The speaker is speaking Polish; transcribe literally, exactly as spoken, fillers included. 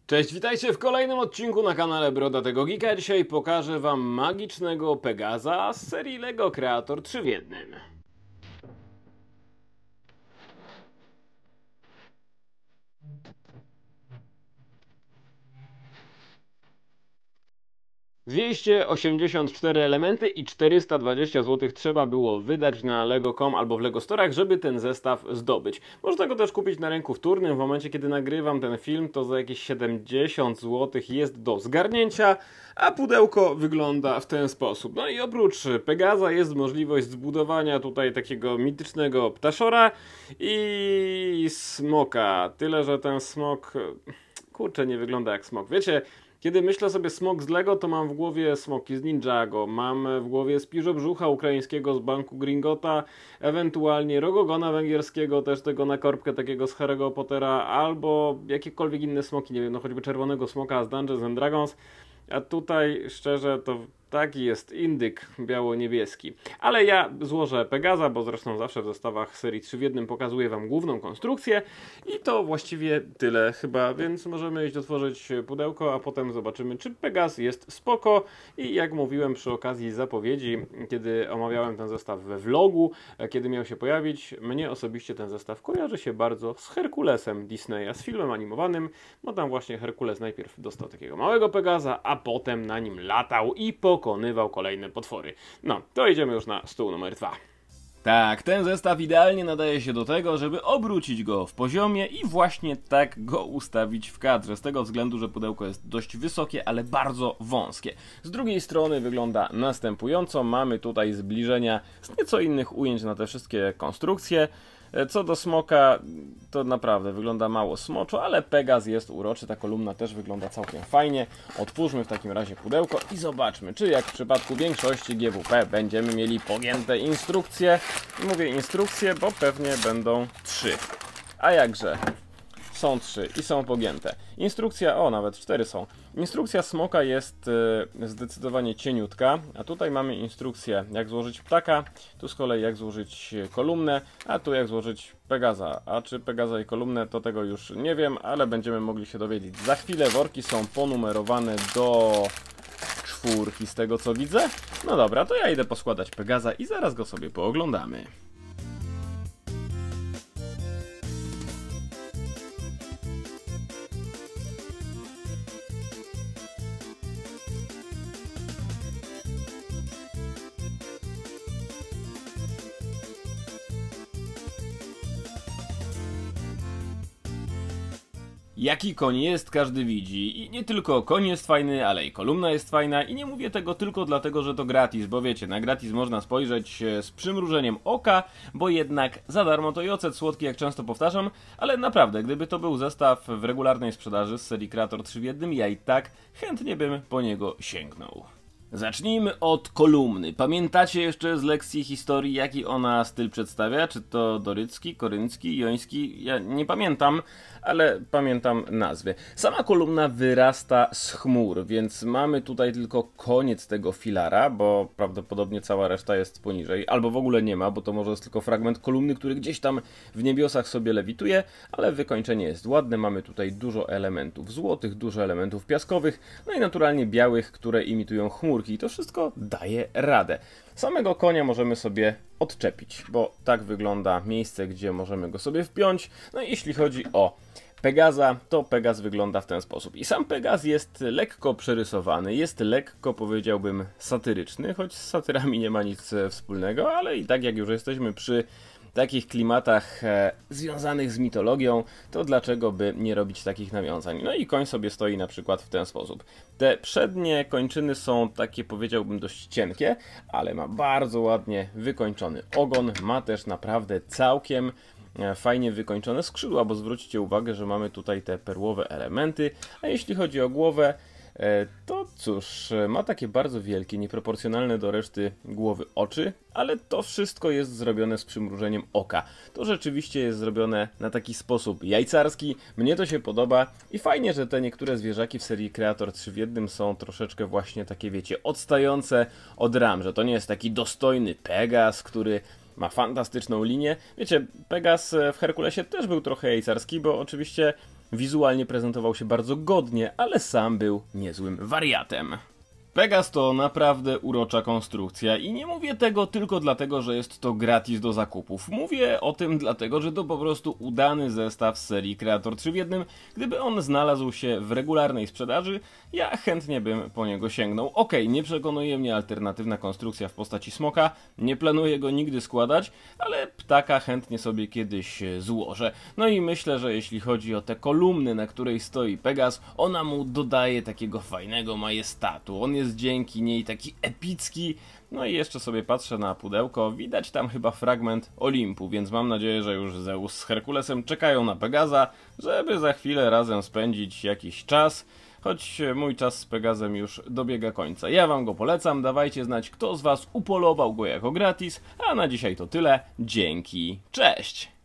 Cześć, witajcie w kolejnym odcinku na kanale Brodatego Geeka. Dzisiaj pokażę wam magicznego Pegaza z serii LEGO Creator trzy w jednym. dwieście osiemdziesiąt cztery elementy i czterysta dwadzieścia złotych trzeba było wydać na lego kropka com albo w LEGO Storach, żeby ten zestaw zdobyć. Można go też kupić na rynku wtórnym. W momencie, kiedy nagrywam ten film, to za jakieś siedemdziesiąt złotych jest do zgarnięcia, a pudełko wygląda w ten sposób. No i oprócz Pegaza jest możliwość zbudowania tutaj takiego mitycznego ptaszora i smoka. Tyle, że ten smok, kurczę, nie wygląda jak smok. Wiecie, kiedy myślę sobie smok z LEGO, to mam w głowie smoki z Ninjago, mam w głowie Spiżobrzucha ukraińskiego z Banku Gringota, ewentualnie Rogogona węgierskiego, też tego na korbkę takiego z Harry'ego Pottera, albo jakiekolwiek inne smoki, nie wiem, no choćby czerwonego smoka z Dungeons and Dragons. A tutaj szczerze to taki jest indyk biało-niebieski. Ale ja złożę Pegaza, bo zresztą zawsze w zestawach serii trzy w jednym pokazuję wam główną konstrukcję. I to właściwie tyle chyba, więc możemy iść otworzyć pudełko, a potem zobaczymy, czy Pegaz jest spoko. I jak mówiłem przy okazji zapowiedzi, kiedy omawiałem ten zestaw we vlogu, kiedy miał się pojawić, mnie osobiście ten zestaw kojarzy się bardzo z Herkulesem Disneya, z filmem animowanym, bo tam właśnie Herkules najpierw dostał takiego małego Pegaza, a potem na nim latał i pokonywał kolejne potwory. No, to idziemy już na stół numer dwa. Tak, ten zestaw idealnie nadaje się do tego, żeby obrócić go w poziomie i właśnie tak go ustawić w kadrze. Z tego względu, że pudełko jest dość wysokie, ale bardzo wąskie. Z drugiej strony wygląda następująco. Mamy tutaj zbliżenia z nieco innych ujęć na te wszystkie konstrukcje. Co do smoka, to naprawdę wygląda mało smoczo, ale Pegaz jest uroczy, ta kolumna też wygląda całkiem fajnie. Otwórzmy w takim razie pudełko i zobaczmy, czy jak w przypadku większości G W P będziemy mieli pogięte instrukcje. Mówię instrukcje, bo pewnie będą trzy. A jakże? Są trzy i są pogięte. Instrukcja, o nawet cztery są. Instrukcja smoka jest y, zdecydowanie cieniutka, a tutaj mamy instrukcję jak złożyć ptaka, tu z kolei jak złożyć kolumnę, a tu jak złożyć Pegaza. A czy Pegaza i kolumnę, to tego już nie wiem, ale będziemy mogli się dowiedzieć. Za chwilę worki są ponumerowane do czwórki z tego co widzę. No dobra, to ja idę poskładać Pegaza i zaraz go sobie pooglądamy. Jaki koń jest, każdy widzi. I nie tylko koń jest fajny, ale i kolumna jest fajna. I nie mówię tego tylko dlatego, że to gratis, bo wiecie, na gratis można spojrzeć z przymrużeniem oka, bo jednak za darmo to i ocet słodki, jak często powtarzam. Ale naprawdę, gdyby to był zestaw w regularnej sprzedaży z serii Creator trzy w jednym, ja i tak chętnie bym po niego sięgnął. Zacznijmy od kolumny. Pamiętacie jeszcze z lekcji historii, jaki ona styl przedstawia? Czy to dorycki, koryncki, joński? Ja nie pamiętam, ale pamiętam nazwy. Sama kolumna wyrasta z chmur, więc mamy tutaj tylko koniec tego filara, bo prawdopodobnie cała reszta jest poniżej. Albo w ogóle nie ma, bo to może jest tylko fragment kolumny, który gdzieś tam w niebiosach sobie lewituje, ale wykończenie jest ładne. Mamy tutaj dużo elementów złotych, dużo elementów piaskowych, no i naturalnie białych, które imitują chmur. I to wszystko daje radę. Samego konia możemy sobie odczepić, bo tak wygląda miejsce, gdzie możemy go sobie wpiąć. No i jeśli chodzi o Pegaza, to Pegaz wygląda w ten sposób. I sam Pegaz jest lekko przerysowany, jest lekko, powiedziałbym, satyryczny, choć z satyrami nie ma nic wspólnego, ale i tak jak już jesteśmy przy takich klimatach e, związanych z mitologią, to dlaczego by nie robić takich nawiązań? No i koń sobie stoi na przykład w ten sposób. Te przednie kończyny są takie, powiedziałbym, dość cienkie, ale ma bardzo ładnie wykończony ogon, ma też naprawdę całkiem e, fajnie wykończone skrzydła, bo zwróćcie uwagę, że mamy tutaj te perłowe elementy, a jeśli chodzi o głowę, to cóż, ma takie bardzo wielkie, nieproporcjonalne do reszty głowy oczy, ale to wszystko jest zrobione z przymrużeniem oka. To rzeczywiście jest zrobione na taki sposób jajcarski, mnie to się podoba i fajnie, że te niektóre zwierzaki w serii Creator trzy w jednym są troszeczkę właśnie takie, wiecie, odstające od ram, że to nie jest taki dostojny Pegaz, który ma fantastyczną linię. Wiecie, Pegaz w Herkulesie też był trochę jajcarski, bo oczywiście Wizualnie prezentował się bardzo godnie, ale sam był niezłym wariatem. Pegas to naprawdę urocza konstrukcja i nie mówię tego tylko dlatego, że jest to gratis do zakupów. Mówię o tym dlatego, że to po prostu udany zestaw z serii Kreator trzy w jednym. Gdyby on znalazł się w regularnej sprzedaży, ja chętnie bym po niego sięgnął. Okej, nie przekonuje mnie alternatywna konstrukcja w postaci smoka, nie planuję go nigdy składać, ale ptaka chętnie sobie kiedyś złożę. No i myślę, że jeśli chodzi o tę kolumnę, na której stoi Pegas, ona mu dodaje takiego fajnego majestatu. On jest dzięki niej taki epicki. No i jeszcze sobie patrzę na pudełko, widać tam chyba fragment Olimpu, więc mam nadzieję, że już Zeus z Herkulesem czekają na Pegaza, żeby za chwilę razem spędzić jakiś czas. Choć mój czas z Pegazem już dobiega końca. Ja wam go polecam, dawajcie znać, kto z was upolował go jako gratis, a na dzisiaj to tyle. Dzięki, cześć!